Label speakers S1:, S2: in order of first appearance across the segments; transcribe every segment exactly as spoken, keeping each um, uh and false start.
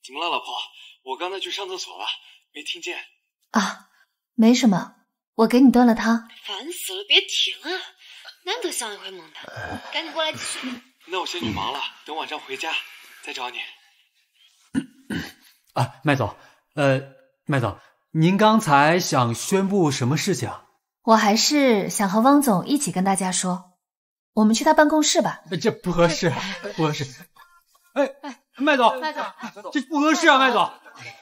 S1: 怎么了，老婆？我刚才去上厕所了，没听见。
S2: 啊，没什么，我给你端了汤。
S3: 烦死了，别停啊！难得上一回猛的，赶紧过来继续。
S1: 那我先去忙了，等晚上回家再找你。
S4: 啊，麦总，呃，麦总，您刚才想宣布什么事情？
S2: 我还是想和汪总一起跟大家说，我们去他办公室吧。
S4: 这不合适，不合适。哎哎，麦总，
S2: 麦总，
S4: 这不合适啊，麦总。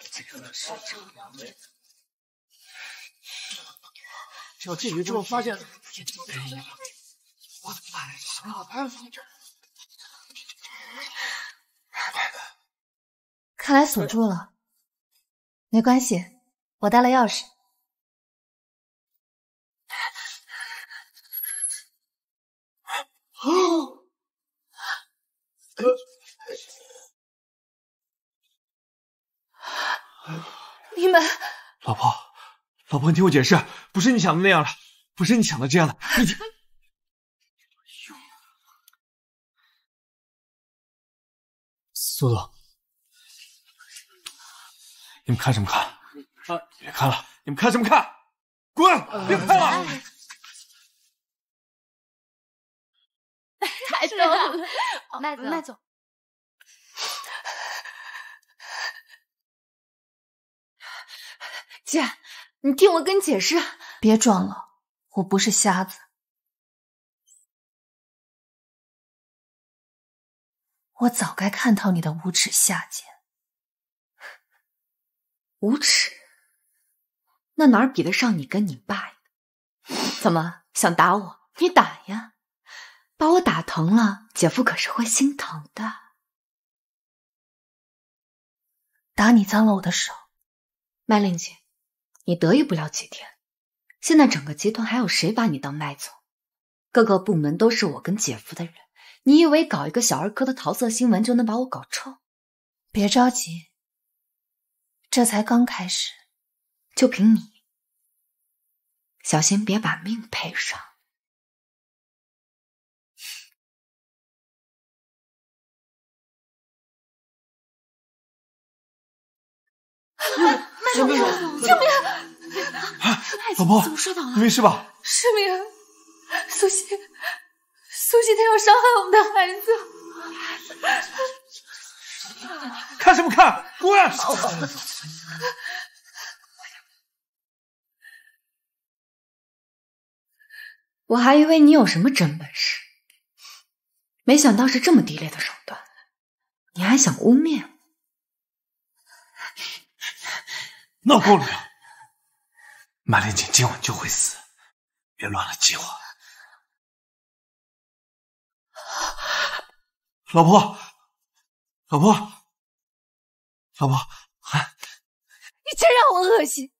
S5: 只要进去之后发现，
S2: 看来锁住了，没关系，我带了钥匙。
S5: 哦，
S2: 你们，
S1: 老婆，老婆，你听我解释，不是你想的那样了，不是你想的这样的。你听，苏总，你们看什么看？啊，别看了，你们看什么看？滚！别看了。
S3: 太逗了，麦总，
S2: 麦总，
S3: 姐，你听我跟你解释。
S2: 别装了，我不是瞎子。我早该看透你的无耻下贱。
S3: 无耻？那哪儿比得上你跟你爸呀？怎么想打我？你打呀！把我打疼了，姐夫可是会心疼的。
S2: 打你脏了我的手。
S3: 麦令姐，你得意不了几天。现在整个集团还有谁把你当麦总？各个部门都是我跟姐夫的人，你以为搞一个小儿科的桃色新闻就能把我搞臭？
S2: 别着急，这才刚开始。
S3: 就凭你，小心别把命赔上。
S2: 麦总，救命！
S1: 老婆，
S3: 怎么摔倒了？
S1: 你没事吧？
S2: 失明，苏西，苏西，他要伤害我们的孩子。
S1: 看什么看？滚！
S3: 我还以为你有什么真本事，没想到是这么低劣的手段。你还想污蔑我？
S1: 闹够了没有？麦令锦今晚就会死，别乱了计划。老婆，老婆，老婆，还
S2: 你真让我恶心！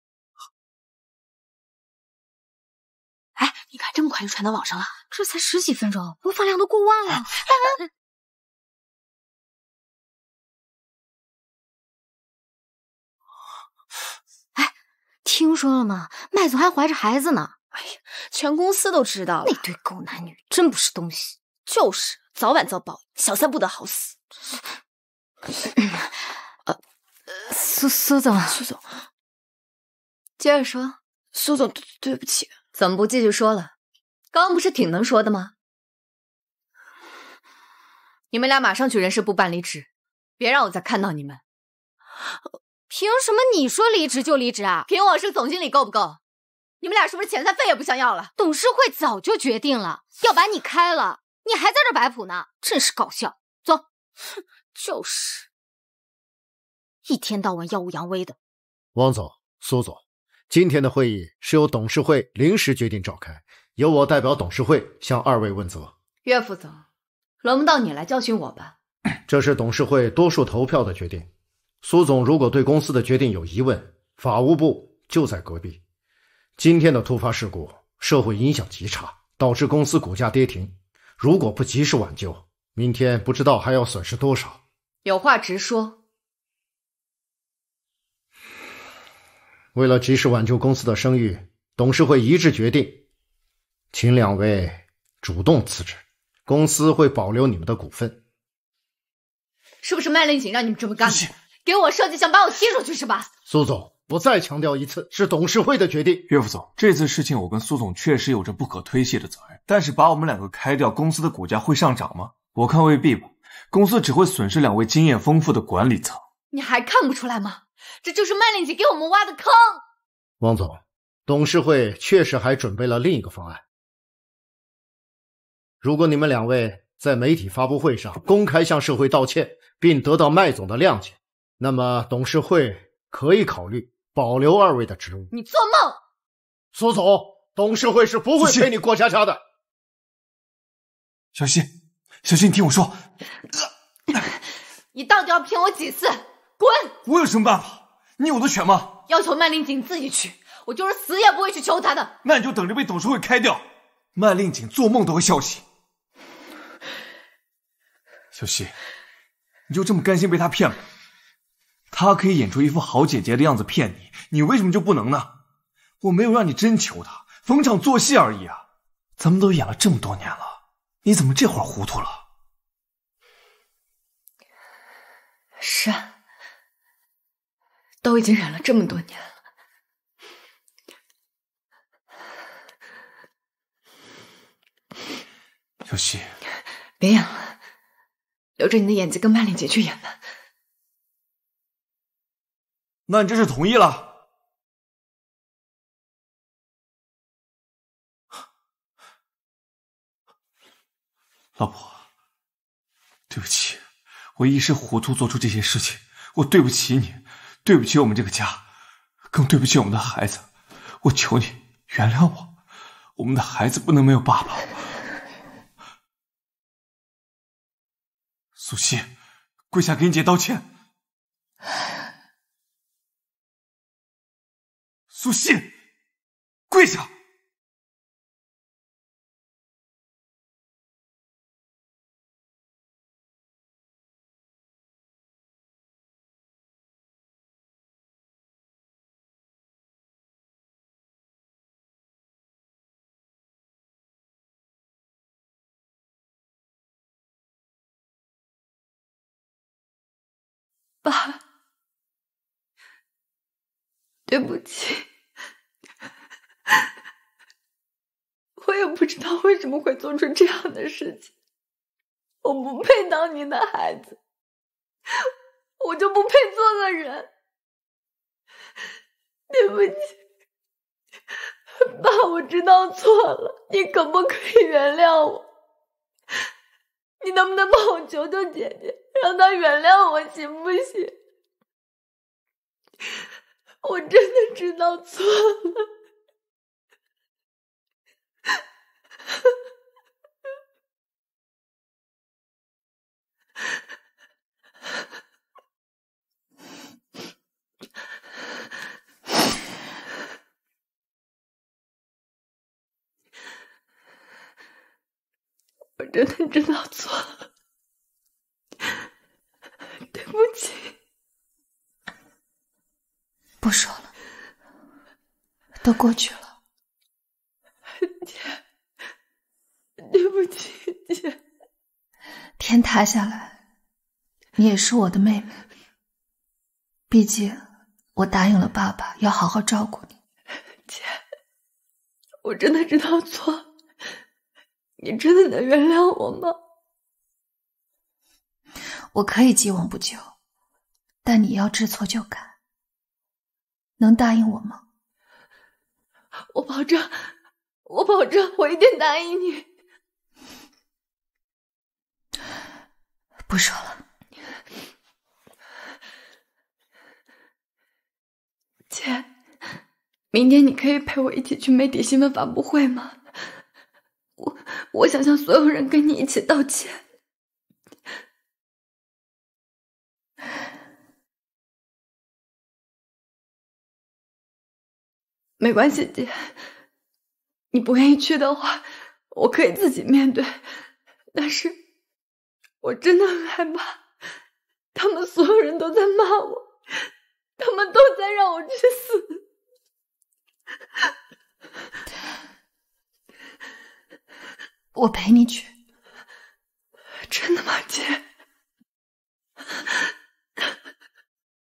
S3: 哎，你看这么快就传到网上了，这才十几分钟，播放量都过万了。哎，听说了吗？麦总还怀着孩子呢。哎呀，全公司都知道了。那对狗男女真不是东西。就是，早晚遭报应，小三不得好死。呃，苏苏总，苏总，接着说。苏总，对对不起。怎么不继续说了？刚刚不是挺能说的吗？你们俩马上去人事部办离职，别让我再看到你们。凭什么你说离职就离职啊？凭我是总经理够不够？你们俩是不是遣散费也不想要了？董事会早就决定了，要把你开了，你还在这摆谱呢，真是搞笑。走。就是，一天到晚耀武扬威的。
S6: 汪总、苏总，今天的会议是由董事会临时决定召开，由我代表董事会向二位问责。
S3: 岳副总，轮不到你来教训我吧？
S6: 这是董事会多数投票的决定。苏总如果对公司的决定有疑问，法务部就在隔壁。今天的突发事故，社会影响极差，导致公司股价跌停。如果不及时挽救，明天不知道还要损失多少。
S3: 有话直说。
S6: 为了及时挽救公司的声誉，董事会一致决定，请两位主动辞职，公司会保留你们的股份。
S3: 是不是麦令锦让你们这么干的？ 给我设计想把我踢出去是吧？
S6: 苏总，我再强调一次，是董事会的决定。
S1: 岳副总，这次事情我跟苏总确实有着不可推卸的责任，但是把我们两个开掉，公司的股价会上涨吗？我看未必吧，公司只会损失两位经验丰富的管理层。
S3: 你还看不出来吗？这就是麦令姐给我们挖的坑。
S6: 汪总，董事会确实还准备了另一个方案。如果你们两位在媒体发布会上公开向社会道歉，并得到麦总的谅解，那么董事会可以考虑保留二位的职务。
S3: 你做梦！
S6: 苏总，董事会是不会陪你过家家的。
S1: 小希，小希，你听我说，
S3: 你到底要骗我几次？滚！
S1: 我有什么办法？你有的选吗？
S3: 要求麦令锦自己去，我就是死也不会去求他的。
S1: 那你就等着被董事会开掉。麦令锦做梦都会笑醒。小希，你就这么甘心被他骗了？他可以演出一副好姐姐的样子骗你，你为什么就不能呢？我没有让你真求他，逢场作戏而已啊！咱们都演了这么多年了，你怎么这会儿糊涂了？
S3: 是啊，都已经忍了这么多年了。
S1: 小希，
S3: 别演了，留着你的演技跟麦令姐去演吧。
S1: 那你这是同意了？老婆，对不起，我一时糊涂做出这些事情，我对不起你，对不起我们这个家，更对不起我们的孩子。我求你原谅我，我们的孩子不能没有爸爸。苏西，跪下给你姐道歉。苏西，跪下！
S3: 爸，对不起，我也不知道为什么会做出这样的事情。我不配当你的孩子，我就不配做个人。对不起，爸，我知道错了，你可不可以原谅我？你能不能帮我求求姐姐，让她原谅我，行不行？我真的知道错了。我真的知道错了，对不起。
S2: 不说了，都过去了。
S3: 姐，对不起，姐。
S2: 天塌下来，你也是我的妹妹。毕竟我答应了爸爸，要好好照顾你。
S3: 姐，我真的知道错了。你真的能原谅我吗？
S2: 我可以既往不咎，但你要知错就改。能答应我吗？
S3: 我保证，我保证，我一定答应你。
S2: 不说了。
S3: 姐，明天你可以陪我一起去媒体新闻发布会吗？我我想向所有人跟你一起道歉。没关系，姐，你不愿意去的话，我可以自己面对。但是，我真的很害怕，他们所有人都在骂我，他们都在让我去死。
S2: 我陪你去。
S3: 真的吗，姐？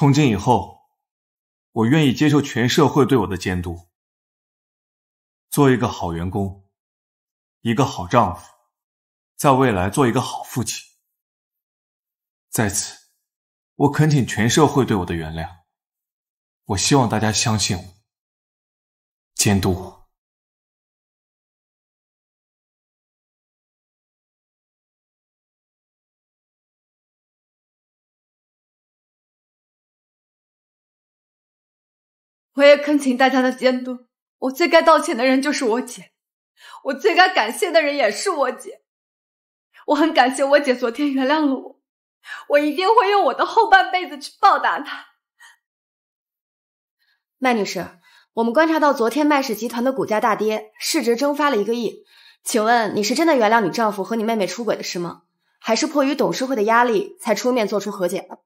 S1: 从今以后，我愿意接受全社会对我的监督，做一个好员工，一个好丈夫，在未来做一个好父亲。在此，我恳请全社会对我的原谅。我希望大家相信我，监督我。
S3: 我也恳请大家的监督。我最该道歉的人就是我姐，我最该感谢的人也是我姐。我很感谢我姐昨天原谅了我，我一定会用我的后半辈子去报答她。麦女士，我们观察到昨天麦氏集团的股价大跌，市值蒸发了一个亿。请问你是真的原谅你丈夫和你妹妹出轨的事吗？还是迫于董事会的压力才出面做出和解的？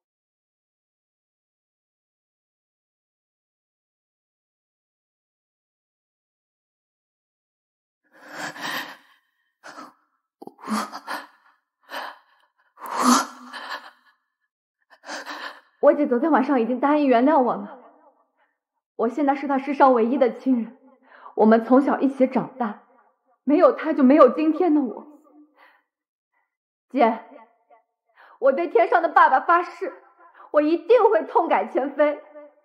S3: 我姐昨天晚上已经答应原谅我了。我现在是她世上唯一的亲人，我们从小一起长大，没有她就没有今天的我。姐，我对天上的爸爸发誓，我一定会痛改前非。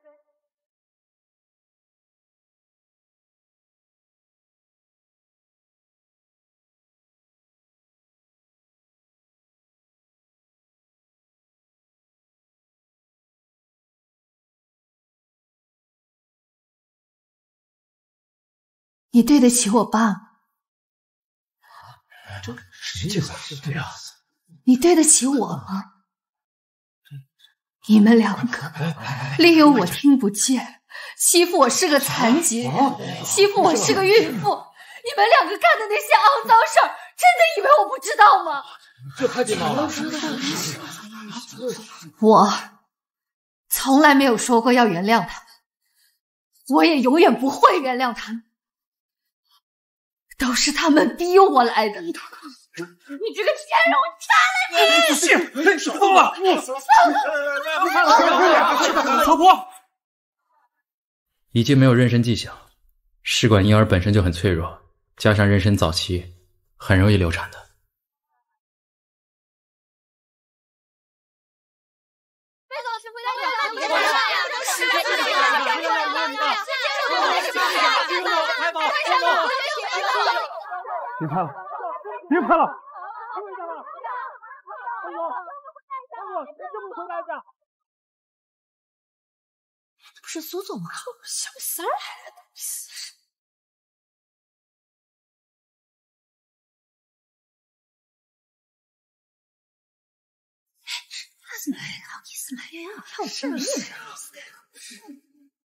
S2: 你对得起我爸吗？
S5: 这谁这是这样？
S2: 你对得起我吗？你们两个利用我听不见，欺负我是个残疾人，欺负我是个孕妇。你们两个干的那些肮脏事儿，真的以为我不知道吗？
S5: 这太劲爆了！
S2: 我从来没有说过要原谅他们，我也永远不会原谅他们。都是他们逼我来的！你这个天龙杀了你！
S1: 是，是疯了！老婆，
S4: 已经没有妊娠迹象，试管婴儿本身就很脆弱，加上妊娠早期，很容易流产的。
S1: 别拍了，别拍了！
S2: 这不是苏总吗？小三儿还来的。是来呀，好意思来呀，看我这没人。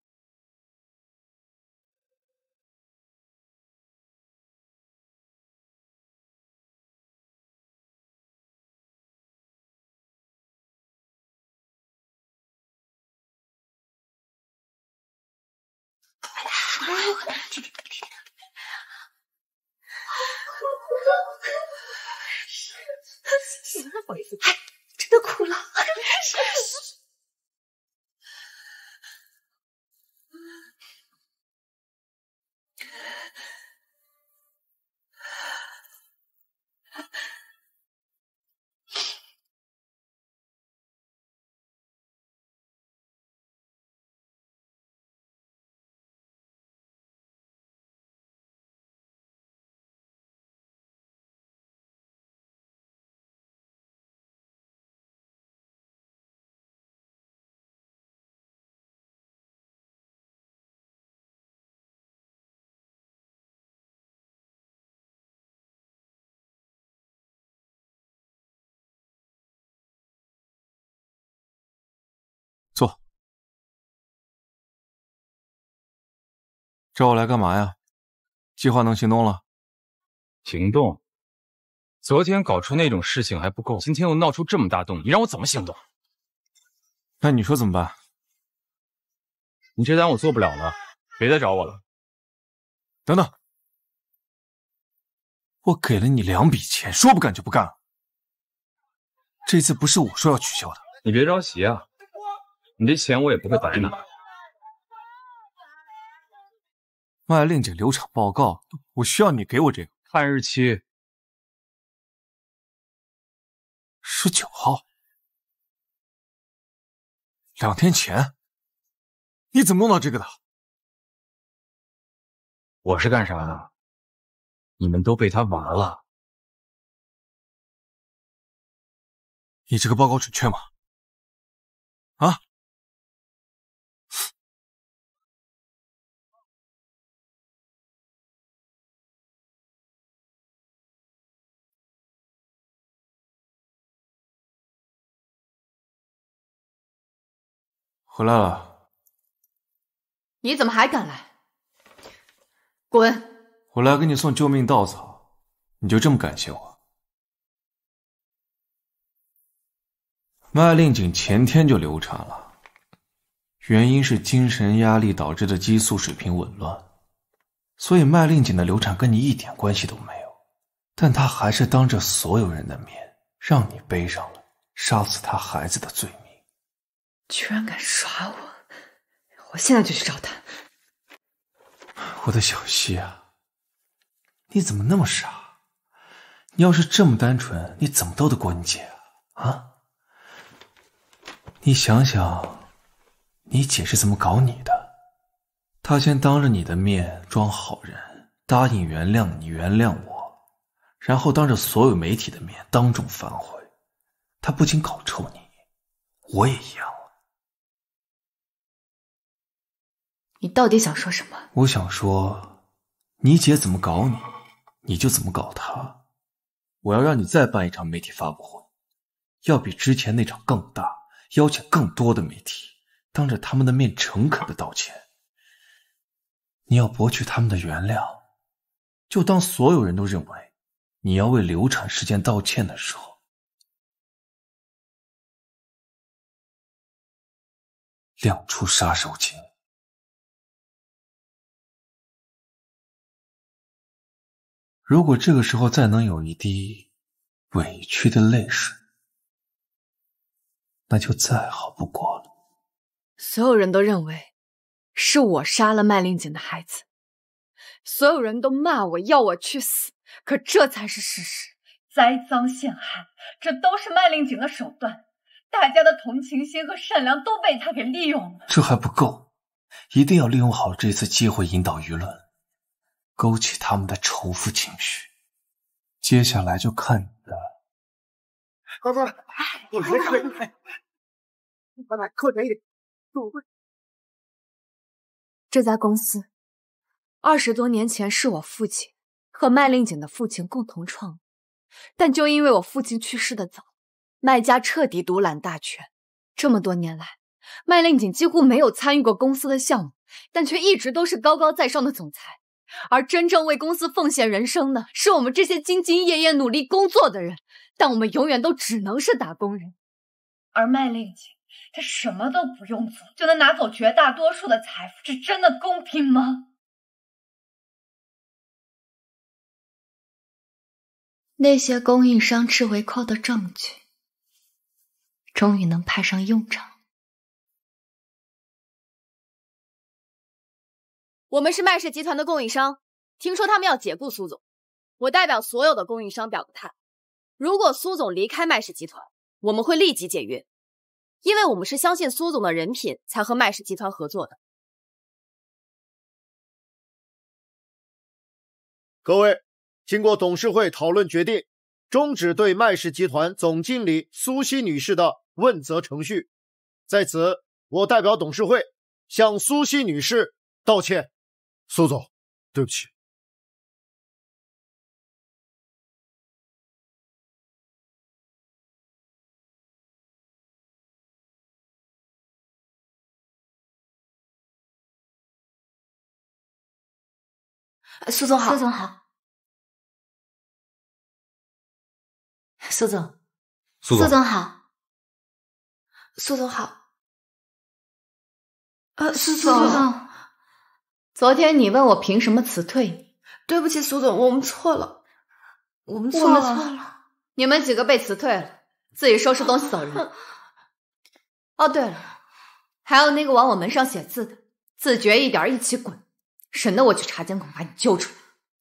S2: 哎，真的哭了。
S1: 坐。找我来干嘛呀？计划能行动了？
S7: 行动？昨天搞出那种事情还不够，今天又闹出这么大动静，你让我怎么行动？
S1: 那你说怎么办？
S7: 你这单我做不了了，别再找我了。
S1: 等等，我给了你两笔钱，说不干就不干了。这次不是我说要取消的。
S7: 你别着急啊， 你这钱我也不会白拿。
S1: 麦令姐流产报告，我需要你给我这个。
S7: 看日期，
S1: 十九号，两天前。你怎么弄到这个的？
S7: 我是干啥的？你们都被他玩了。
S1: 你这个报告准确吗？啊？回来了。
S3: 你怎么还敢来？滚！
S1: 我来给你送救命稻草，你就这么感谢我？麦令景前天就流产了，原因是精神压力导致的激素水平紊乱，所以麦令景的流产跟你一点关系都没有，但他还是当着所有人的面让你背上了杀死他孩子的罪名。
S3: 居然敢耍我！我现在就去找他。
S1: 我的小希啊，你怎么那么傻？你要是这么单纯，你怎么斗得过你姐啊？啊？你想想，你姐是怎么搞你的？她先当着你的面装好人，答应原谅你，原谅我，然后当着所有媒体的面当众反悔。她不仅搞臭你，我也一样。
S3: 你到底想说什么？
S1: 我想说，你姐怎么搞你，你就怎么搞她。我要让你再办一场媒体发布会，要比之前那场更大，邀请更多的媒体，当着他们的面诚恳的道歉。你要博取他们的原谅，就当所有人都认为你要为流产事件道歉的时候，亮出杀手锏。如果这个时候再能有一滴委屈的泪水，那就再好不过了。
S3: 所有人都认为是我杀了麦令景的孩子，所有人都骂我，要我去死，可这才是事实。栽赃陷害，这都是麦令景的手段，大家的同情心和善良都被他给利用了。
S1: 这还不够，一定要利用好这次机会引导舆论，勾起他们的仇富情绪。接下来就看你的。
S5: 快快，我来快快，快快，快点一点，
S3: 这家公司二十多年前是我父亲和麦令景的父亲共同创的，但就因为我父亲去世的早，麦家彻底独揽大权。这么多年来，麦令景几乎没有参与过公司的项目，但却一直都是高高在上的总裁。而真正为公司奉献人生的是我们这些兢兢业业努力工作的人，但我们永远都只能是打工人。而麦令景他什么都不用做就能拿走绝大多数的财富，这真的公平吗？那些供应商吃回扣的证据终于能派上用场。我们是麦氏集团的供应商，听说他们要解雇苏总，我代表所有的供应商表个态，如果苏总离开麦氏集团，我们会立即解约，因为我们是相信苏总的人品才和麦氏集团合作的。
S6: 各位，经过董事会讨论决定，终止对麦氏集团总经理苏西女士的问责程序。在此，我代表董事会向苏西女士道歉。苏总，对不起。
S2: 苏总好，
S3: 苏总好，
S2: 苏总，
S7: 苏总，
S2: 苏总好，苏总好。呃，苏总，
S3: 苏总，昨天你问我凭什么辞退，
S2: 对不起，苏总，我们错了，我们错
S3: 我们
S2: 了，
S3: 错了，你们几个被辞退了，自己收拾东西走人。哦，对了， 还有那个往我门上写字的，自觉一点，一起滚，省得我去查监控把你揪出来。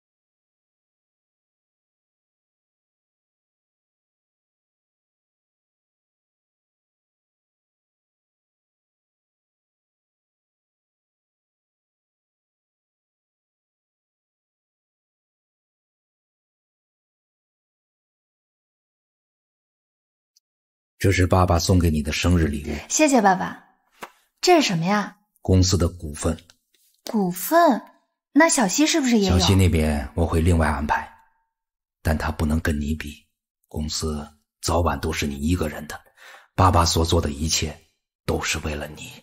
S8: 这是爸爸送给你的生日礼物。
S2: 谢谢爸爸。这是什么呀？
S8: 公司的股份。
S2: 股份？那小西是不是也有？
S8: 小西那边我会另外安排，但他不能跟你比。公司早晚都是你一个人的，爸爸所做的一切都是为了你。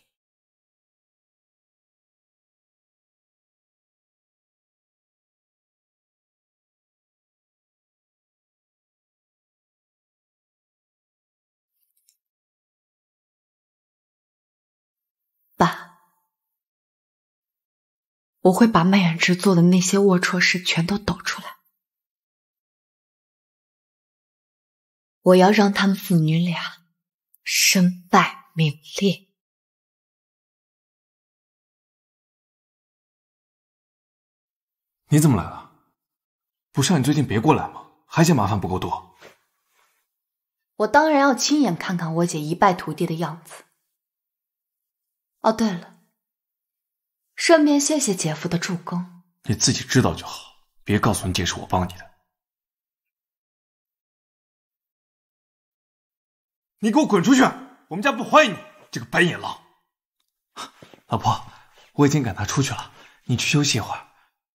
S3: 爸，我会把麦远之做的那些龌龊事全都抖出来。我要让他们父女俩身败名裂。
S1: 你怎么来了？不是让你最近别过来吗？还嫌麻烦不够多？
S3: 我当然要亲眼看看我姐一败涂地的样子。哦，对了，顺便谢谢姐夫的助攻。
S1: 你自己知道就好，别告诉你姐是我帮你的。你给我滚出去！我们家不欢迎你，这个白眼狼！老婆，我已经赶他出去了，你去休息一会儿。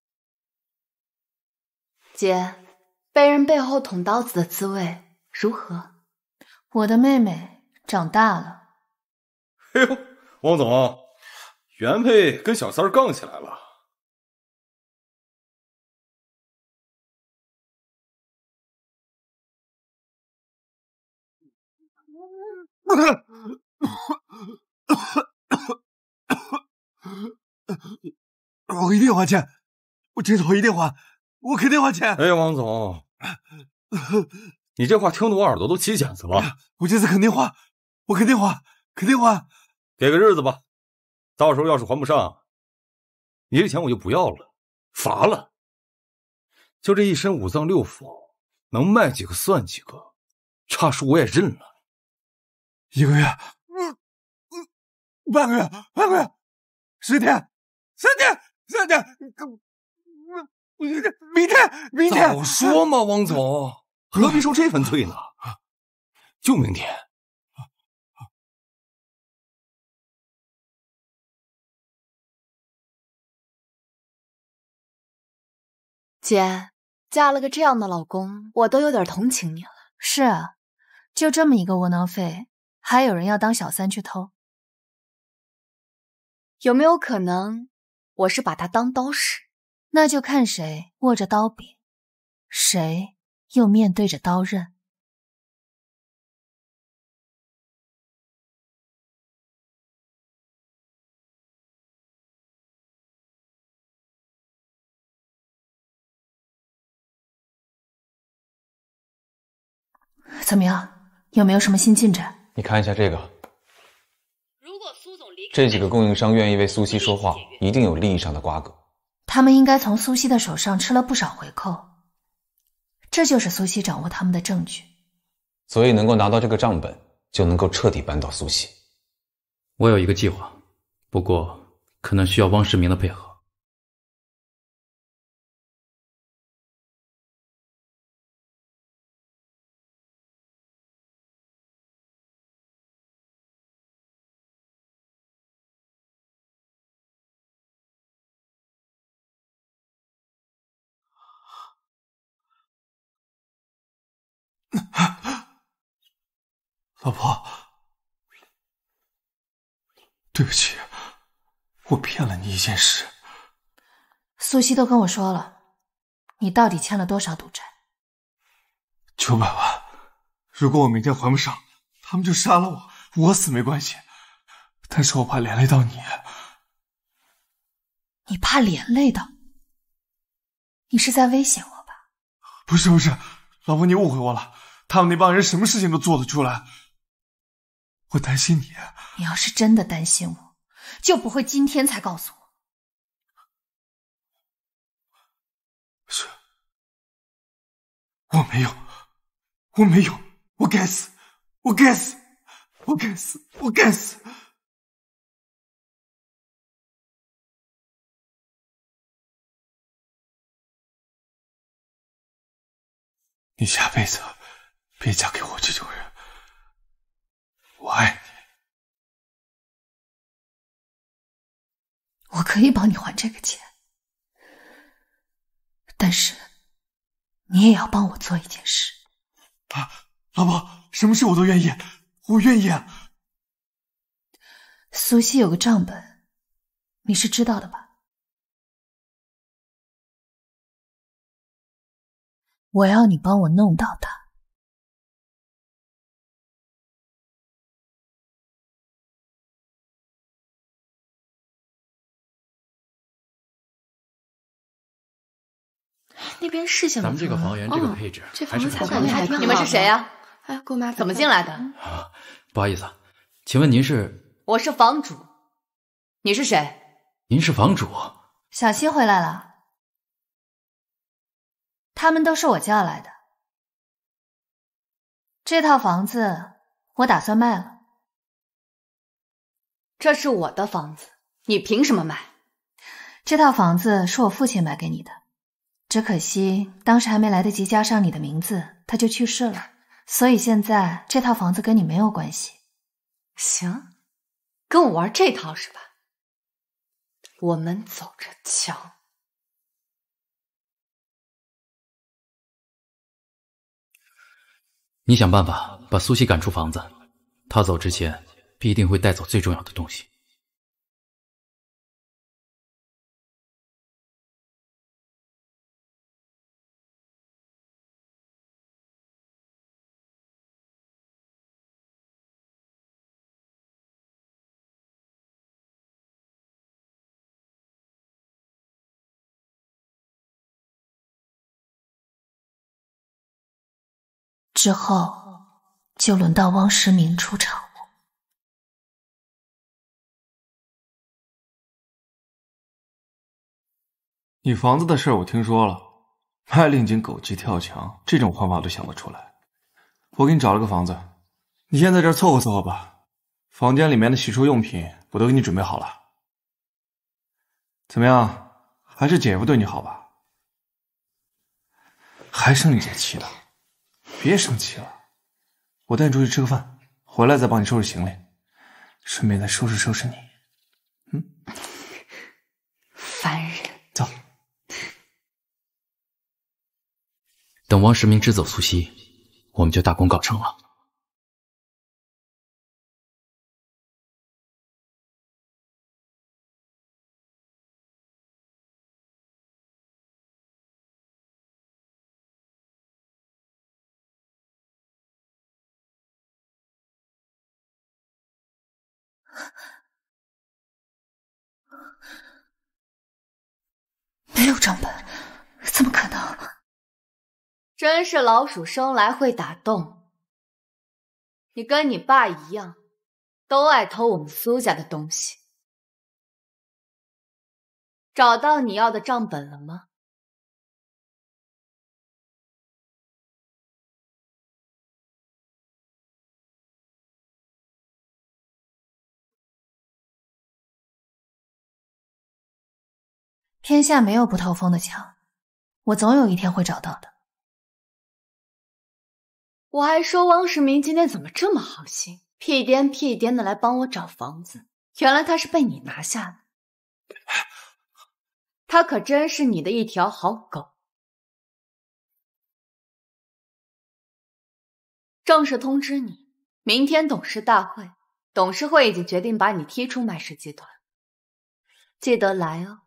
S3: 姐，被人背后捅刀子的滋味如何？
S2: 我的妹妹长大了。
S9: 哎呦，王总，原配跟小三儿杠起来了。
S1: 我一定还钱，我这头一定还，我肯定还钱。
S9: 哎，王总，你这话听得我耳朵都起茧子了。
S1: 我这次肯定还，我肯定还，肯定还。
S9: 给个日子吧，到时候要是还不上，你这钱我就不要了，罚了。就这一身五脏六腑，能卖几个算几个，差数我也认了。
S1: 一个月，嗯嗯，半个月，半个月，十天，三天，三天，明天，明天，明天。
S9: 早说嘛，王总，何必受这份罪呢？就明天。
S3: 姐，嫁了个这样的老公，我都有点同情你了。
S2: 是啊，就这么一个窝囊废，还有人要当小三去偷？
S3: 有没有可能，我是把他当刀使？
S2: 那就看谁握着刀柄，谁又面对着刀刃。怎么样？有没有什么新进展？
S7: 你看一下这个。如果苏总离开，这几个供应商愿意为苏西说话，一定有利益上的瓜葛。
S2: 他们应该从苏西的手上吃了不少回扣，这就是苏西掌握他们的证据。
S7: 所以能够拿到这个账本，就能够彻底扳倒苏西。
S4: 我有一个计划，不过可能需要汪世明的配合。
S1: 老婆，对不起，我骗了你一件事。
S2: 苏西都跟我说了，你到底欠了多少赌债？
S1: 九百万。如果我明天还不上，他们就杀了我，我死没关系，但是我怕连累到你。
S2: 你怕连累到？你是在威胁我吧？
S1: 不是不是，老婆你误会我了，他们那帮人什么事情都做得出来。 我担心你。
S2: 你要是真的担心我，就不会今天才告诉我。
S1: 是，我没有，我没有，我该死，我该死，我该死，我该死。你下辈子别嫁给我这种人，我爱你。
S2: 我可以帮你还这个钱，但是你也要帮我做一件事。
S1: 啊，老婆，什么事我都愿意，我愿意啊。
S2: 苏西有个账本，你是知道的吧？我要你帮我弄到它。
S3: 那边视线，
S4: 咱们这个房源这个配置，
S3: 这房子
S4: 还是
S3: 采光还挺好。你们是谁呀？哎，姑妈怎么进来的？
S4: 啊，不好意思啊，请问您是？
S3: 我是房主。你是谁？
S4: 您是房主。
S2: 小西回来了。他们都是我叫来的。这套房子我打算卖了。
S3: 这是我的房子，你凭什么买？
S2: 这套房子是我父亲买给你的，只可惜当时还没来得及加上你的名字，他就去世了，所以现在这套房子跟你没有关系。
S3: 行，跟我玩这套是吧？我们走着瞧。
S4: 你想办法把苏西赶出房子，她走之前必定会带走最重要的东西。
S2: 之后就轮到汪时明出场了。
S1: 你房子的事我听说了，卖令景狗急跳墙，这种方法都想得出来。我给你找了个房子，你先在这儿凑合凑合吧。房间里面的洗漱用品我都给你准备好了。怎么样，还是姐夫对你好吧？还生你这气呢？别生气了，我带你出去吃个饭，回来再帮你收拾行李，顺便再收拾收拾你。嗯，
S3: 烦人。
S1: 走。
S4: 等汪时明支走苏西，我们就大功告成了。
S2: 没有账本，怎么可能？
S3: 真是老鼠生来会打洞。你跟你爸一样，都爱偷我们苏家的东西。找到你要的账本了吗？
S2: 天下没有不透风的墙，我总有一天会找到的。
S3: 我还说汪时明今天怎么这么好心，屁颠屁颠的来帮我找房子，原来他是被你拿下的。他可真是你的一条好狗。正式通知你，明天董事大会，董事会已经决定把你踢出麦氏集团，记得来哦。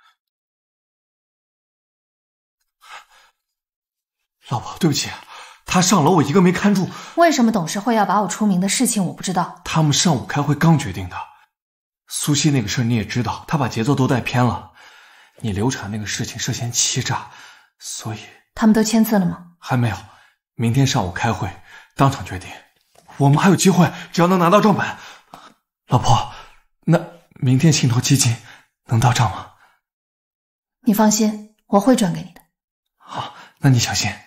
S1: 老婆，对不起， 他上楼我一个没看住。
S2: 为什么董事会要把我除名的事情我不知道？
S1: 他们上午开会刚决定的。苏西那个事儿你也知道，他把节奏都带偏了。你流产那个事情涉嫌欺诈，所以
S2: 他们都签字了吗？
S1: 还没有，明天上午开会，当场决定。我们还有机会，只要能拿到账本。老婆，那明天信托基金能到账吗？
S2: 你放心，我会转给你的。
S1: 好，那你小心。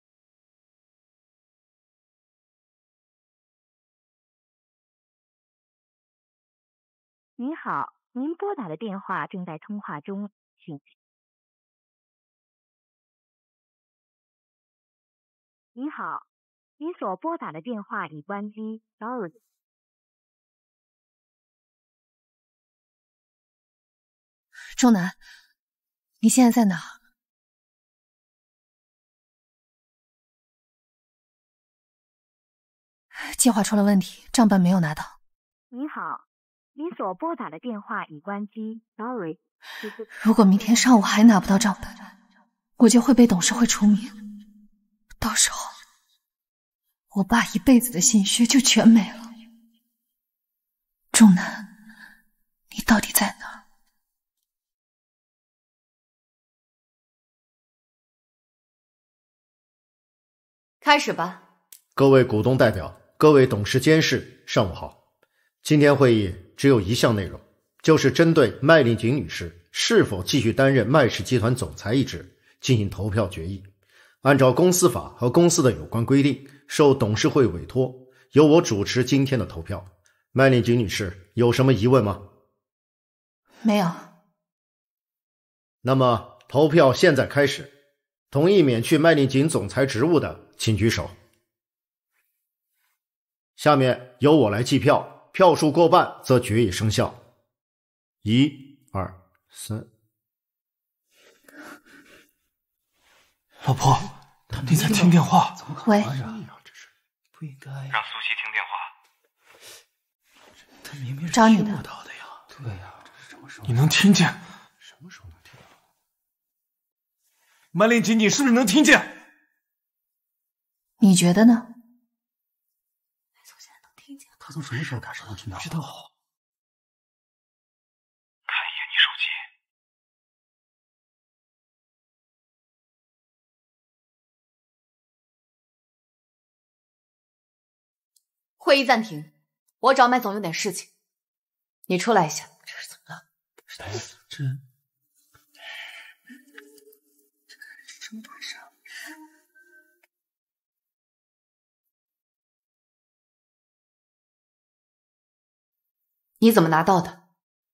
S10: 您好，您拨打的电话正在通话中，请。您好，您所拨打的电话已关机 ，sorry。
S2: 仲南，你现在在哪？计划出了问题，账本没有拿到。
S10: 您好。您所拨打的电话已关机 ，sorry。
S2: 如果明天上午还拿不到账本，我就会被董事会除名。到时候，我爸一辈子的心血就全没了。仲南，你到底在哪儿？
S3: 开始吧。
S6: 各位股东代表，各位董事监事，上午好。今天会议只有一项内容，就是针对麦令锦女士是否继续担任麦氏集团总裁一职进行投票决议。按照公司法和公司的有关规定，受董事会委托，由我主持今天的投票。麦令锦女士有什么疑问吗？
S2: 没有。
S6: 那么投票现在开始，同意免去麦令锦总裁职务的请举手。下面由我来计票。票数过半则决议生效。一、二、三。
S1: 老婆，你在听电话？
S2: 喂。
S8: 不应该
S11: 让苏西听电话。
S8: 他明明是
S2: 找你的。
S8: 对呀，这是什么时候？
S1: 你能听见？
S8: 什么时候能听到？
S1: 麦令锦，你是不是能听见？
S2: 你觉得呢？
S8: 他从什么时候开始能听到？不知道。看
S11: 一眼你手机。
S3: 会议暂停，我找麦总有点事情，你出来一下。
S8: 这是怎么了？哎，这这么大事？
S3: 你怎么拿到的？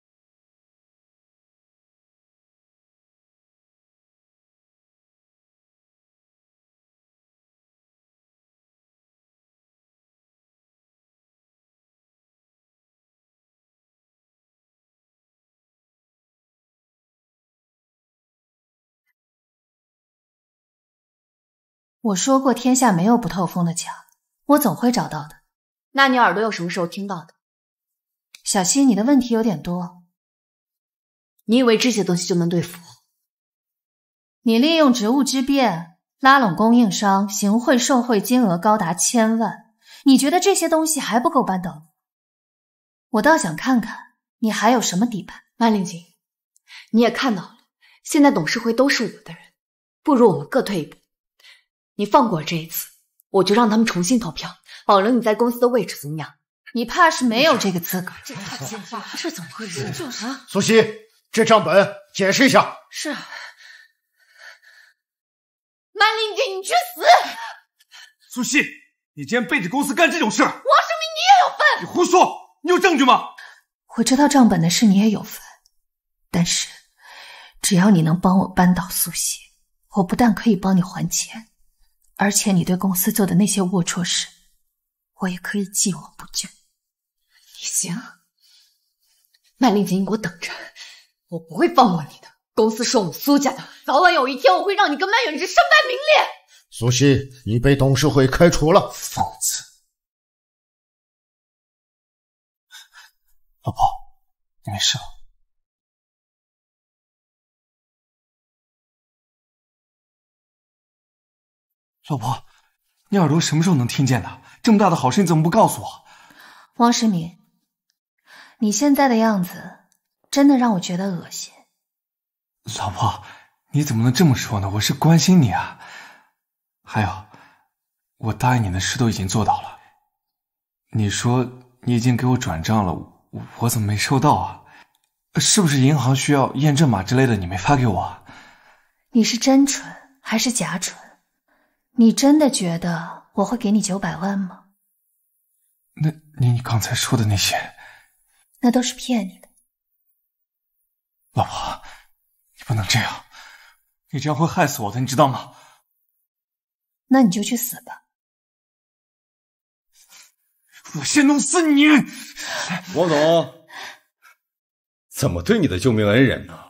S2: 我说过天下没有不透风的墙，我总会找到的。
S3: 那你耳朵又什么时候听到的？
S2: 小溪，你的问题有点多。
S3: 你以为这些东西就能对付我？
S2: 你利用职务之便拉拢供应商，行贿受贿金额高达千万，你觉得这些东西还不够扳倒？我倒想看看你还有什么底牌。
S3: 曼令锦，你也看到了，现在董事会都是我的人，不如我们各退一步。你放过我这一次，我就让他们重新投票，保留你在公司的位置，怎么样？
S2: 你怕是没有这个资格。
S3: 这太简单了，这怎么回事？就是啊，
S6: 苏西，这账本解释一下。
S3: 是。曼令锦，你去死！
S1: 苏西，你竟然背着公司干这种事！我声明
S3: 你也有份！
S1: 你胡说！你有证据吗？
S2: 我知道账本的事你也有份，但是只要你能帮我扳倒苏西，我不但可以帮你还钱，而且你对公司做的那些龌龊事，我也可以既往不咎。
S3: 你行，曼令锦，你给我等着，我不会放过你的。公司是我们苏家的，早晚有一天我会让你跟曼远之身败名裂。
S6: 苏西，你被董事会开除了。
S1: 疯子！老婆，你没事吧？老婆， 你耳朵什么时候能听见的？这么大的好事你怎么不告诉我？
S2: 王时敏，你现在的样子真的让我觉得恶心。
S1: 老婆，你怎么能这么说呢？我是关心你啊。还有，我答应你的事都已经做到了。你说你已经给我转账了，我, 我怎么没收到啊？是不是银行需要验证码之类的，你没发给我？
S2: 你是真蠢还是假蠢？你真的觉得我会给你九百万吗？
S1: 那你刚才说的那些，
S2: 那都是骗你的。
S1: 老婆，你不能这样，你这样会害死我的，你知道吗？
S2: 那你就去死吧！
S1: 我先弄死你！
S9: 王总，怎么对你的救命恩人呢？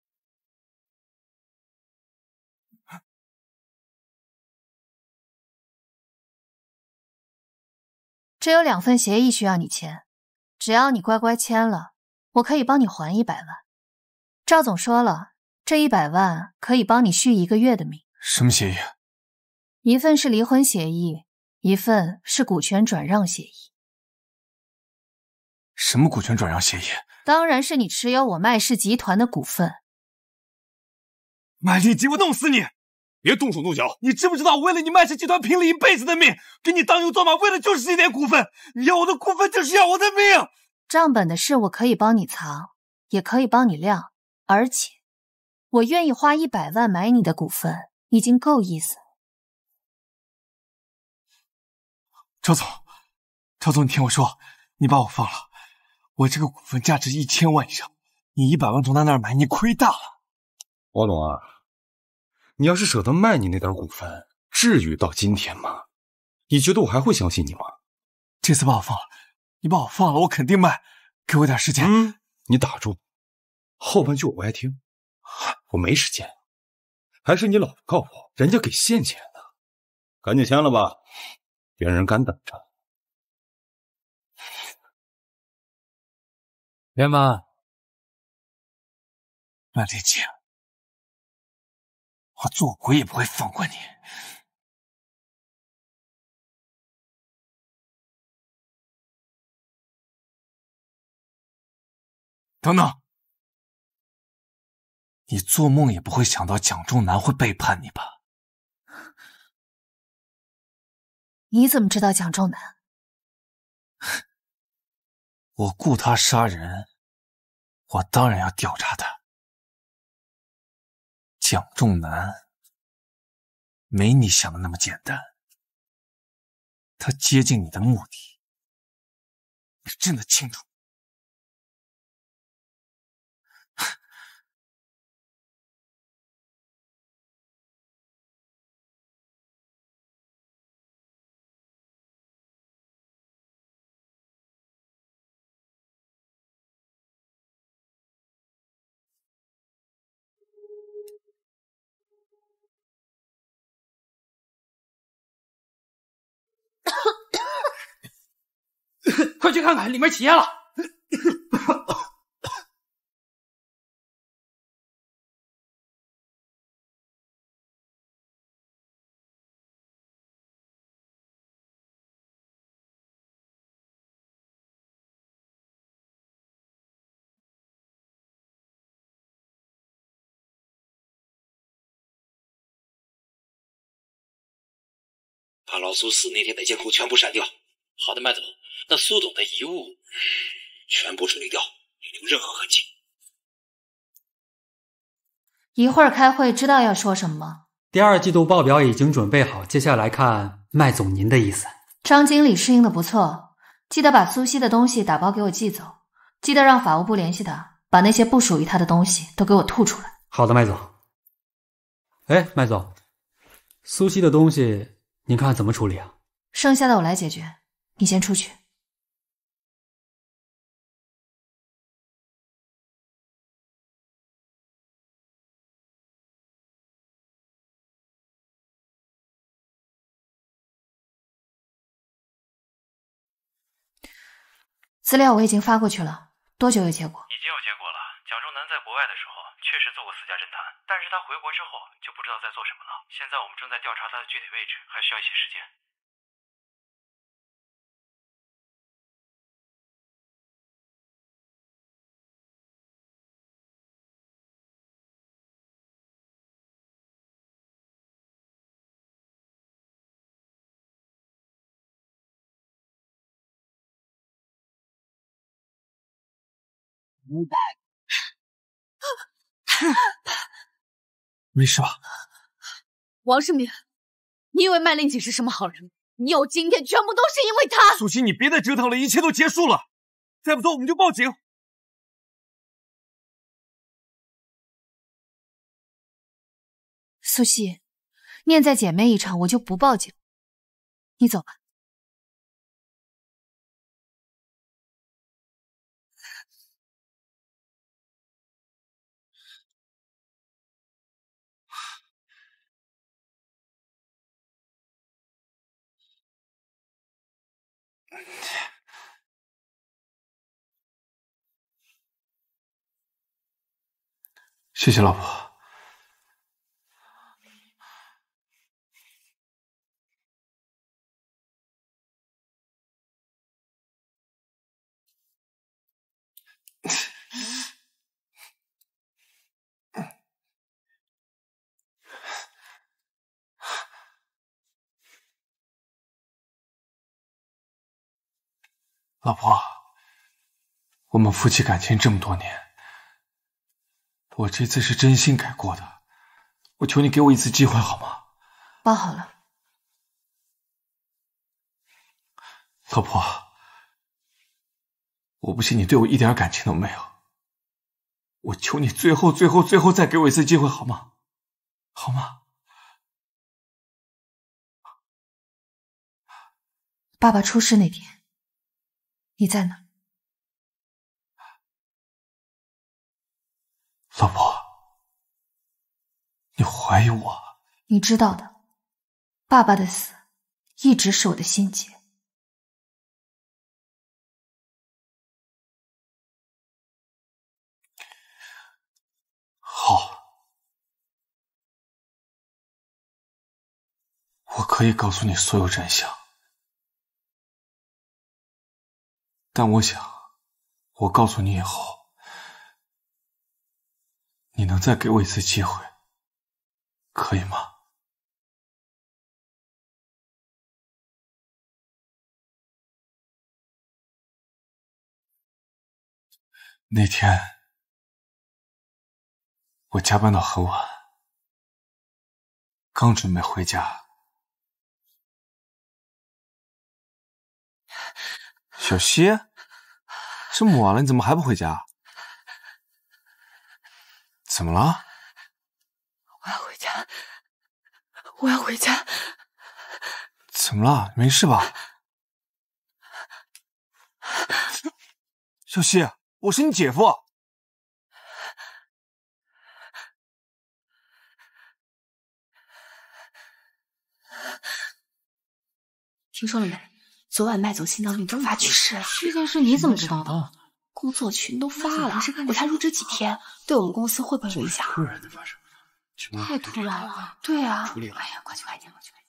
S2: 这有两份协议需要你签，只要你乖乖签了，我可以帮你还一百万。赵总说了，这一百万可以帮你续一个月的命。
S1: 什么协议？
S2: 一份是离婚协议，一份是股权转让协议。
S1: 什么股权转让协议？
S2: 当然是你持有我麦氏集团的股份。
S1: 麦丽吉，我弄死你！别动手动脚！你知不知道，为了你麦氏集团拼了一辈子的命，给你当牛做马，为的就是这点股份。你要我的股份，就是要我的命。
S2: 账本的事我可以帮你藏，也可以帮你亮，而且我愿意花一百万买你的股份，已经够意思了。
S1: 赵总，赵总，你听我说，你把我放了，我这个股份价值一千万以上，你一百万从他那儿买，你亏大了。
S9: 王总啊，你要是舍得卖你那点股份，至于到今天吗？你觉得我还会相信你吗？
S1: 这次把我放了，你把我放了，我肯定卖。给我点时间。
S9: 嗯，你打住，后半句我不爱听，我没时间。还是你老婆告我，人家给现钱的，赶紧签了吧，别让人干等着。
S4: 连曼，
S1: 麦丽姐，我做鬼也不会放过你。等等，你做梦也不会想到蒋仲南会背叛你吧？
S2: 你怎么知道蒋仲南？
S1: 我雇他杀人，我当然要调查他。蒋仲南没你想的那么简单，他接近你的目的，你真的清楚。
S4: 快去看看，里面起烟了！
S8: 把老苏死那天的监控全部删掉。好的，麦总，那苏总的遗物全部处理掉，别留任何痕迹。
S2: 一会儿开会，知道要说什么吗？
S12: 第二季度报表已经准备好，接下来看麦总您的意思。
S2: 张经理适应的不错，记得把苏西的东西打包给我寄走，记得让法务部联系他，把那些不属于他的东西都给我吐出来。
S12: 好的，麦总。哎，麦总，苏西的东西您看怎么处理啊？
S2: 剩下的我来解决，你先出去。资料我已经发过去了，多久有结果？
S11: 已经有结果了。蒋仲南在国外的时候确实做过私家侦探，但是他回国之后就不知道在做什么了。现在我们正在调查他的具体位置，还需要一些时间。
S1: 没事吧？
S3: 王世民，你以为麦令锦是什么好人？你有今天，全部都是因为他。
S1: 苏西，你别再折腾了，一切都结束了。再不走，我们就报警。
S2: 苏西，念在姐妹一场，我就不报警。你走吧。
S1: 谢谢老婆。老婆，我们夫妻感情这么多年，我这次是真心改过的，我求你给我一次机会好吗？
S2: 包好了。
S1: 老婆，我不信你对我一点感情都没有，我求你最后最后最后再给我一次机会好吗？好吗？
S2: 爸爸出事那天，你在哪？
S1: 老婆，你怀疑我？
S2: 你知道的，爸爸的死一直是我的心结。
S1: 好，我可以告诉你所有真相，但我想，我告诉你以后，你能再给我一次机会，可以吗？那天我加班到很晚，刚准备回家，小希，这么晚了，你怎么还不回家？怎么了？
S2: 我要回家，我要回家。
S1: 怎么了？没事吧？小希，我是你姐夫。
S13: 听说了没？昨晚麦总心脏病突发去世了。
S2: 这件事你怎么知道的？
S13: 工作群都发了，我才入职几天，对我们公司会不会有影响？
S6: 突然的发生的，
S13: 太突然了。对啊，
S6: 处理了。
S13: 哎呀，快去快点，快去快点。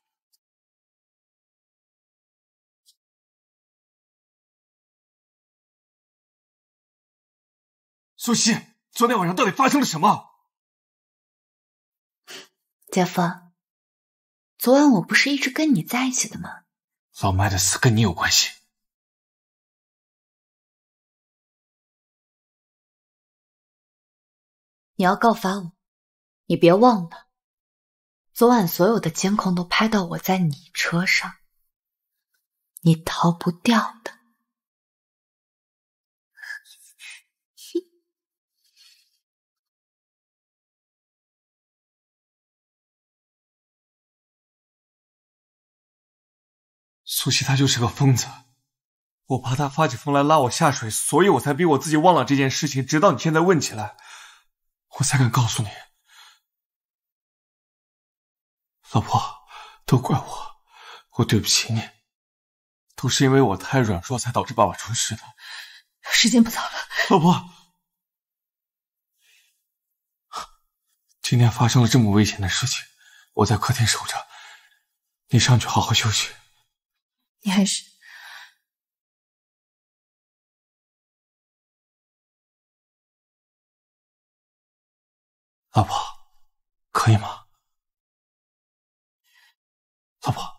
S1: 苏西，昨天晚上到底发生了什么？
S2: 姐夫，昨晚我不是一直跟你在一起的吗？
S1: 老麦的死跟你有关系。
S2: 你要告发我，你别忘了，昨晚所有的监控都拍到我在你车上，你逃不掉的。
S1: 苏西他就是个疯子，我怕他发起疯来拉我下水，所以我才逼我自己忘了这件事情，直到你现在问起来，我才敢告诉你。老婆，都怪我，我对不起你，都是因为我太软弱才导致爸爸出事的。
S2: 时间不早了，
S1: 老婆，今天发生了这么危险的事情，我在客厅守着，你上去好好休息。
S2: 你还是
S1: 老婆，可以吗？老婆，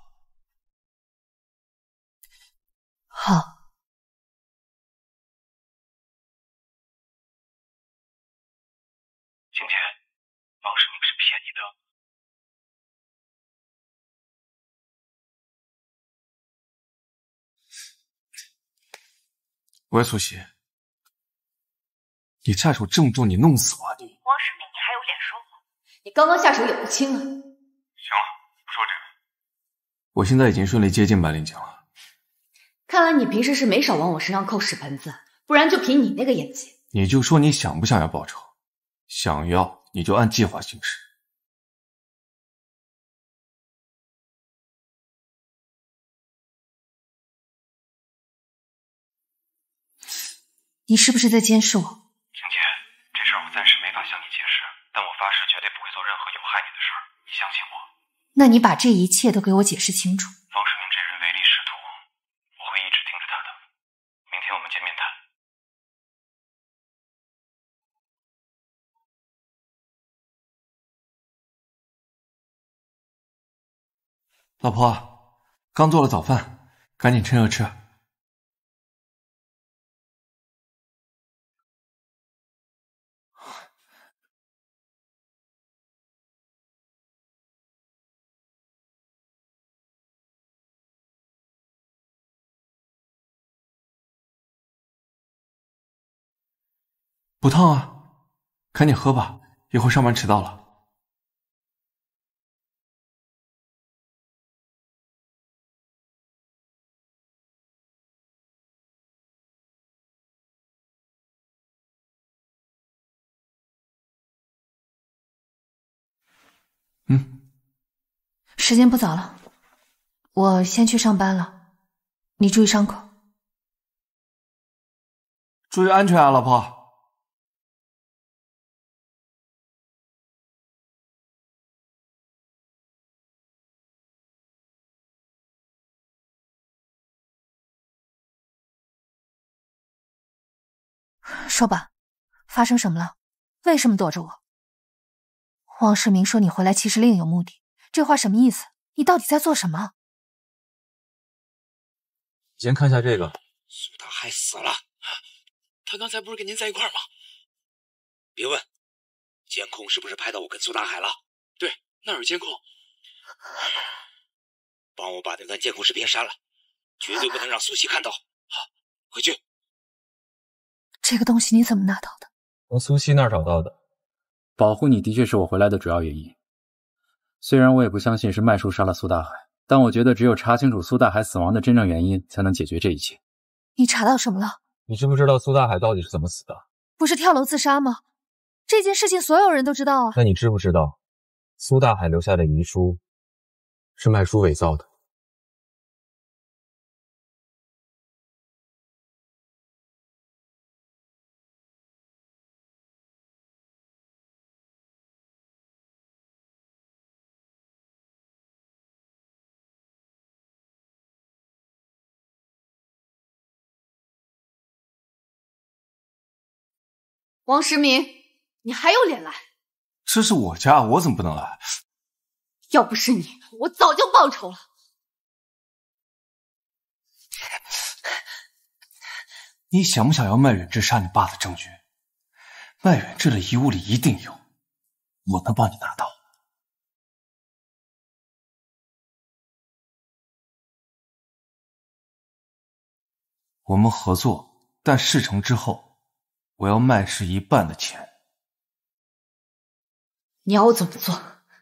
S2: 好。
S11: 你的。
S1: 喂，苏西，你下手这么重，你弄死我啊你！
S10: 汪世明，你还有脸说话？
S3: 你刚刚下手也不轻啊！行了，
S11: 不说这个。
S1: 我现在已经顺利接近白灵江了。
S3: 看来你平时是没少往我身上扣屎盆子，不然就凭你那个演技，
S1: 你就说你想不想要报仇？想要你就按计划行事。
S2: 你是不是在监视我？
S11: 婷姐，这事儿我暂时没法向你解释，但我发誓绝对不会做任何有害你的事儿，你相信我。
S2: 那你把这一切都给我解释清楚。
S11: 方世明这人唯利是图，我会一直盯着他的。明天我们见面谈。
S1: 老婆，刚做了早饭，赶紧趁热吃。不烫啊，赶紧喝吧，一会儿上班迟到了。嗯，
S2: 时间不早了，我先去上班了，你注意伤口。
S1: 注意安全啊，老婆。
S2: 说吧，发生什么了？为什么躲着我？汪世明说你回来其实另有目的，这话什么意思？你到底在做什么？
S7: 先看一下这个。
S8: 苏大海死了，他刚才不是跟您在一块儿吗？别问，监控是不是拍到我跟苏大海了？对，那儿有监控。帮我把那段监控视频删了，绝对不能让苏西看到。好，回去。
S2: 这个东西你怎么拿到的？
S7: 从苏西那儿找到的。
S4: 保护你的确是我回来的主要原因。虽然我也不相信是麦叔杀了苏大海，但我觉得只有查清楚苏大海死亡的真正原因，才能解决这一切。
S2: 你查到什么了？
S7: 你知不知道苏大海到底是怎么死的？
S2: 不是跳楼自杀吗？这件事情所有人都知道啊。
S7: 那你知不知道，苏大海留下的遗书是麦叔伪造的？
S3: 王时明，你还有脸来？
S1: 这是我家，我怎么不能来？
S3: 要不是你，我早就报仇了。
S1: 你想不想要麦远志杀你爸的证据？麦远志的遗物里一定有，我能帮你拿到。我们合作，但事成之后，我要麦氏一半的钱。
S3: 你要我怎么做？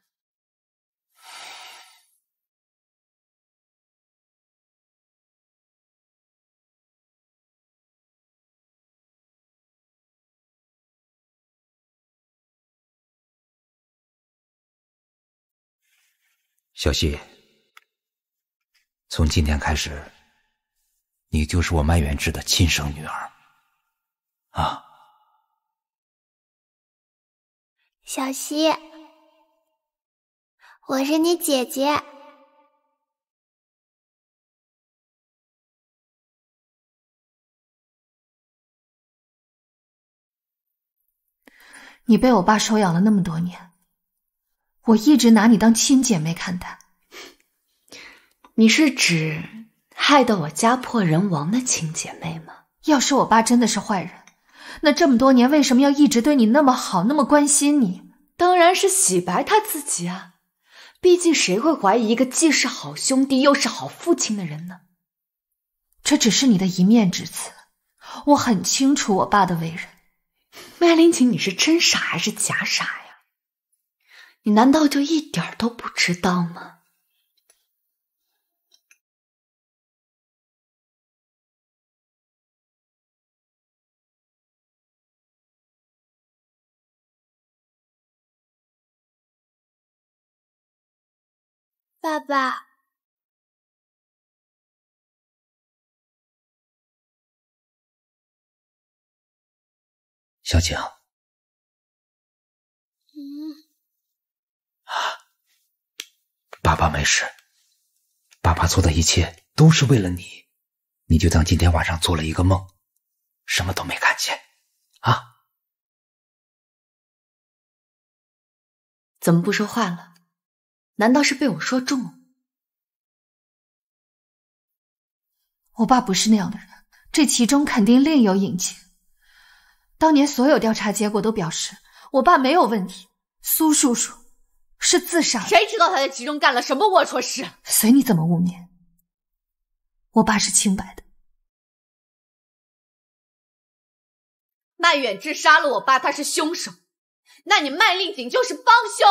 S8: 小希，从今天开始，你就是我麦远志的亲生女儿。啊，
S14: 小希，我是你姐姐。
S2: 你被我爸收养了那么多年，我一直拿你当亲姐妹看待。
S3: 你是指害得我家破人亡的亲姐妹吗？
S2: 要是我爸真的是坏人，那这么多年为什么要一直对你那么好，那么关心你？ 当然是洗白他自己啊！毕竟谁会怀疑一个既是好兄弟又是好父亲的人呢？这只是你的一面之词，我很清楚我爸的为人。麦琳锦，你是真傻还是假傻呀？你难道就一点都不知道吗？
S14: 爸爸，
S8: 小景，
S14: 嗯，
S8: 爸爸没事，爸爸做的一切都是为了你，你就当今天晚上做了一个梦，什么都没看见，啊？
S2: 怎么不说话了？难道是被我说中了？我爸不是那样的人，这其中肯定另有隐情。当年所有调查结果都表示我爸没有问题，苏叔叔是自杀的。
S3: 谁知道他在其中干了什么龌龊事？
S2: 随你怎么污蔑，我爸是清白的。
S3: 麦远志杀了我爸，他是凶手，那你麦令景就是帮凶。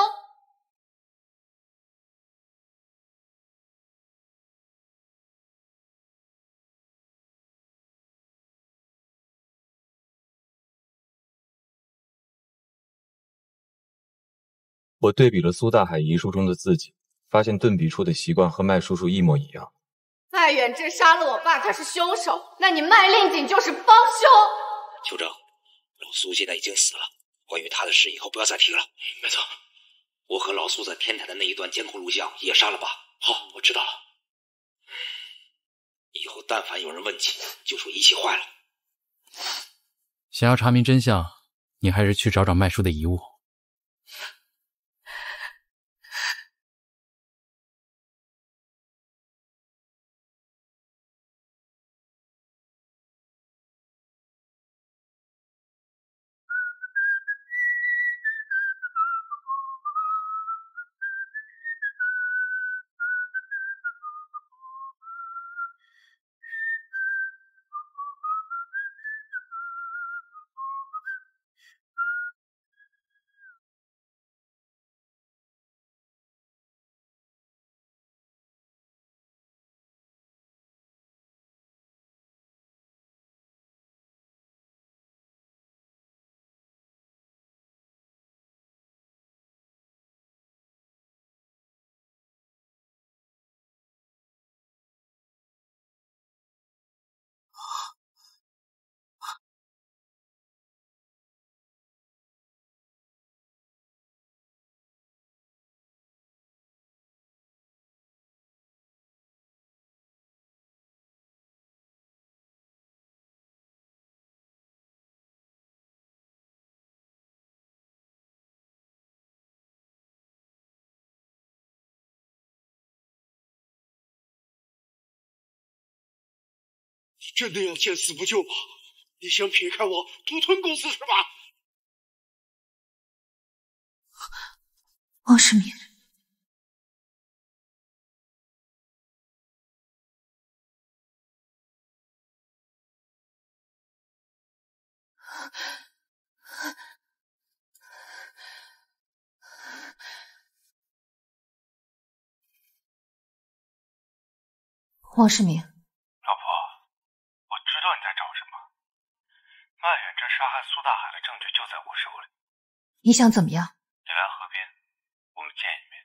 S7: 我对比了苏大海遗书中的自己，发现顿笔处的习惯和麦叔叔一模一样。
S3: 麦远志杀了我爸，他是凶手，那你麦令景就是帮凶。
S8: 邱正，老苏现在已经死了，关于他的事以后不要再提了。没错，我和老苏在天台的那一段监控录像也杀了吧？好，我知道了。以后但凡有人问起，就说仪器坏了。
S4: 想要查明真相，你还是去找找麦叔的遗物。
S5: 你真的要见死不救吗？你想撇开我独吞公司是吧？
S2: 王世民，王世民。
S11: 麦远志杀害苏大海的证据就在我手里。
S2: 你想怎么样？
S11: 你来河边，我们见一面。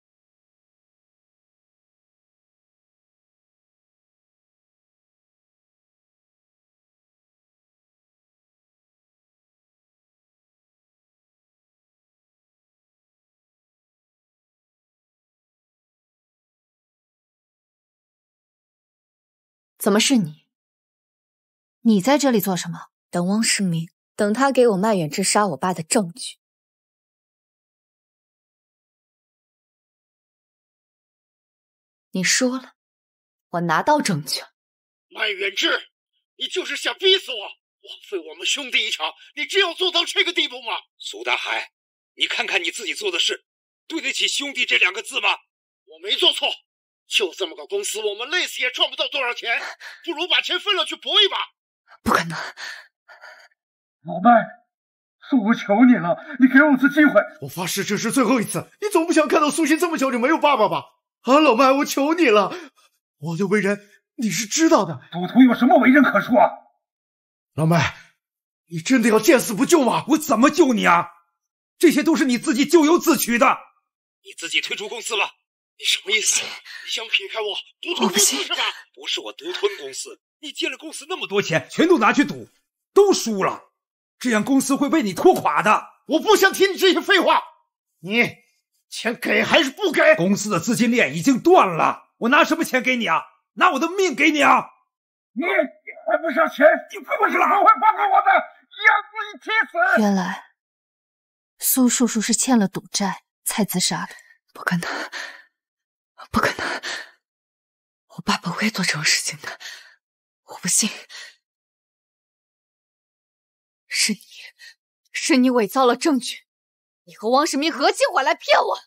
S3: 怎么是你？
S2: 你在这里做什么？
S3: 等汪世民，等他给我麦远志杀我爸的证据。你说了，我拿到证据了。
S5: 麦远志，你就是想逼死我，枉费我们兄弟一场，你真要做到这个地步吗？
S8: 苏大海，
S11: 你看看你自己做的事，对得起兄弟这两个字吗？
S6: 我没做错，就这么个公司，我们累死也赚不到多少钱，不如把钱分了去搏一把。
S2: 不可能！
S5: 老麦，是我求你了，你给我次机会。
S6: 我发誓这是最后一次，你总不想看到苏欣这么久就没有爸爸吧？啊，老麦，我求你了，我的为人你是知道的。
S5: 赌徒有什么为人可说啊？
S6: 老麦，你真的要见死不救吗？
S8: 我怎么救你啊？这些都是你自己咎由自取的。
S11: 你自己退出公司了，你什么意思？你想撇开我，独吞公司是吧？不是我独吞公司，你借了公司那么多钱，
S8: 全都拿去赌，都输了，这样公司会被你拖垮的。
S6: 我不想听你这些废话。你钱给还是不给？
S8: 公司的资金链已经断了，我拿什么钱给你啊？拿我的命给你啊！
S5: 你还不上钱，你不是还会报给我的，要自己踢死！
S2: 原来苏叔叔是欠了赌债才自杀的。
S3: 不可能，不可能！我爸不会做这种事情的，我不信。是你，是你伪造了证据，你和汪世明合起伙来骗我。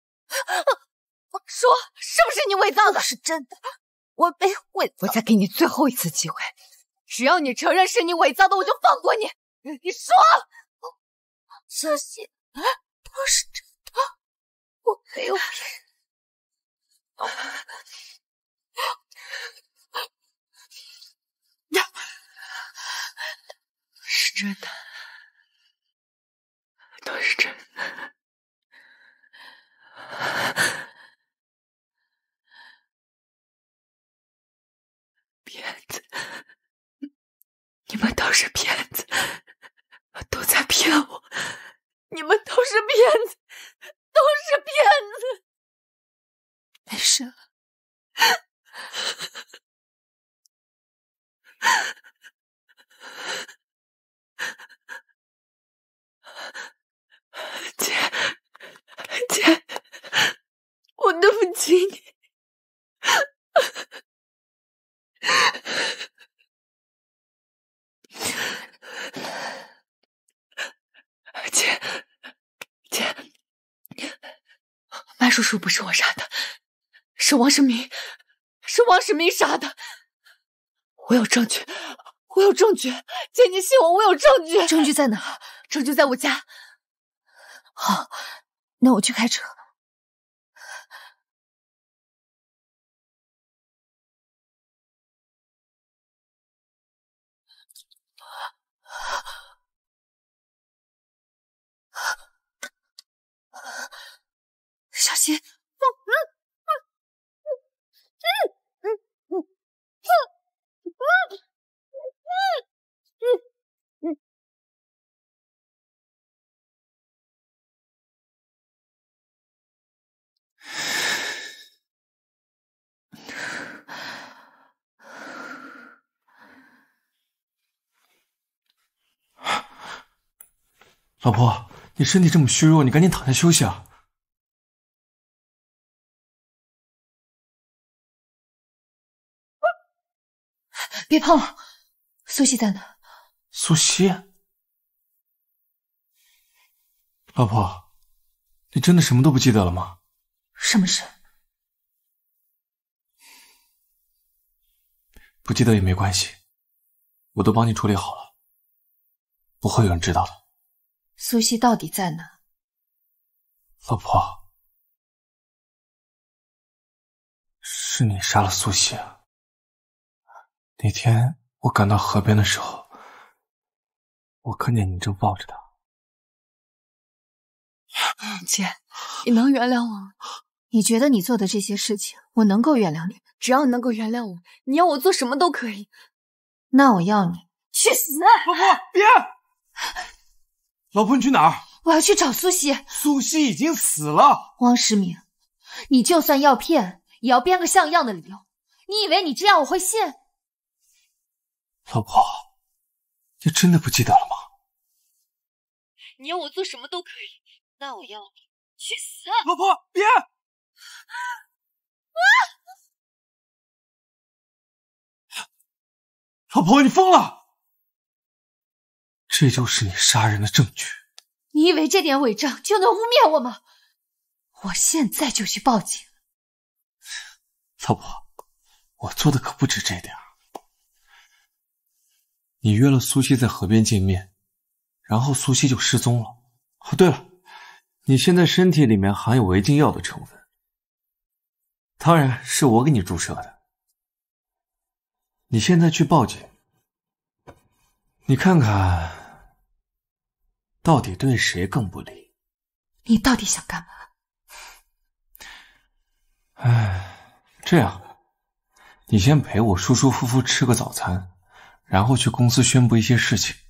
S3: 说，是不是你伪造的？
S2: 是真的，我没有伪造。
S3: 我再给你最后一次机会，只要你承认是你伪造的，我就放过你。你说，
S2: 这些都是真的，我没有骗人。
S3: 是真的，都是真的。骗子，你们都是骗子，都在骗我，你们都是骗子，都是骗子。
S2: 没事了。
S3: 姐，姐，我对不起你。姐，姐，麦叔叔不是我杀的，是王世明，是王世明杀的。我有证据，我有证据，姐你信我，我有证据。
S2: 证据在哪？
S3: 证据在我家。
S2: 好，那我去开车。小心！嗯嗯嗯嗯嗯嗯嗯嗯。
S1: 老婆，你身体这么虚弱，你赶紧躺下休息啊！
S2: 别碰！苏西在哪？
S1: 苏西，老婆，你真的什么都不记得了吗？
S2: 什么事？
S1: 不记得也没关系，我都帮你处理好了，不会有人知道的。
S2: 苏西到底在哪？
S1: 老婆，是你杀了苏西啊！那天我赶到河边的时候，我看见你正抱着她。
S3: 姐，你能原谅我吗？
S2: 你觉得你做的这些事情，我能够原谅你？
S3: 只要你能够原谅我，你要我做什么都可以。
S2: 那我要你去死！
S1: 老婆，别！老婆，你去哪儿？
S2: 我要去找苏西。
S1: 苏西已经死了。
S2: 汪时明，你就算要骗，也要编个像样的理由。你以为你这样我会信？
S1: 老婆，你真的不记得了吗？
S3: 你要我做什么都可以，那我要你去死！
S1: 老婆，别！老婆，你疯了！这就是你杀人的证据。
S2: 你以为这点伪证就能污蔑我吗？我现在就去报警。
S1: 老婆，我做的可不止这点。你约了苏西在河边见面，然后苏西就失踪了。哦，对了，你现在身体里面含有违禁药的成分，当然是我给你注射的。你现在去报警，你看看到底对谁更不利？
S2: 你到底想干嘛？
S1: 唉，这样，你先陪我舒舒服服吃个早餐，然后去公司宣布一些事情。